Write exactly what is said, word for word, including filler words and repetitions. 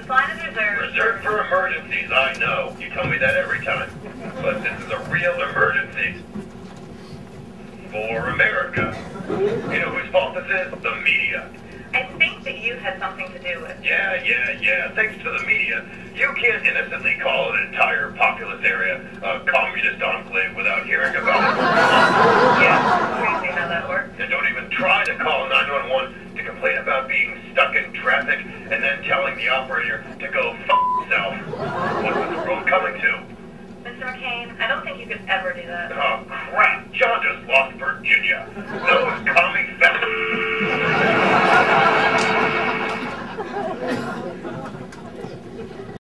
line is reserved. Reserved for emergencies, I know. You tell me that every time. But this is a real emergency. For America. You know whose fault this is? The media. I think that you had something to do with. Yeah, yeah, yeah. Thanks to the media, you can't innocently call an entire populous area a communist enclave without hearing about it. Yeah, crazy how that works. And don't even try to call nine one one to complain about being stuck in traffic and then telling the operator to go f*** himself. What was the road coming to? Mister McCain, I don't think you could ever do that. Oh, crap. John just lost Virginia. Those commie fellas